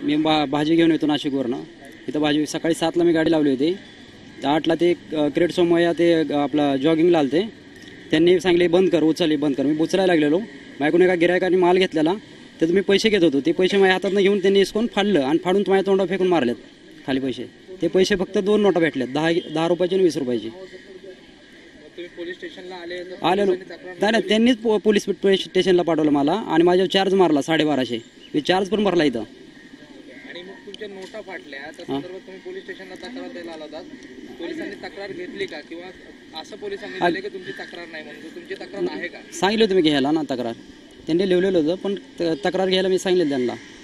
मी भाजी घेऊन येतो नाशिकवरनं. इथं भाजी सकाळी 7ला मी गाडी लावली होती. 8ला ते क्रेट सोमय्या ते आपला जॉगिंगला आलते. त्यांनी सांगितले बंद कर, उचलली बंद कर. मी उचलायला लागलेलो. माझ्याकडून एका गिरायकाने माल घेतलेला, त्यात मी पैसे घेत होतो. ते पैसे माझ्या हातातनं घेऊन त्यांनी इसकून फाडलं आणि फाडून माझ्या तोंडावर फेकून मारलेत खाली पैसे. ते पैसे फक्त 2 नोटा भेटल्यात, 10 रुपयाची आणि 20 रुपयाची. पोलीस स्टेशनला आलेलो नाही, त्यांनीच पोलीस स्टेशनला पाठवलं मला आणि माझ्यावर चार्ज मारला 1250. मी चार्ज पण भरला इथं. आणि मग तुमच्या नोटा फाटल्या त्या संदर्भात तुम्ही पोलीस स्टेशनला तक्रार द्यायला आला होता. पोलिसांनी तक्रार घेतली का, किंवा असं पोलिसांनी दिले की तुमची तक्रार नाही म्हणून तुमची तक्रार आहे का? सांगितलं तुम्ही घ्यायला ना तक्रार. त्यांनी लिहिलेलं होतं, पण तक्रार घ्यायला मी सांगितलं त्यांना.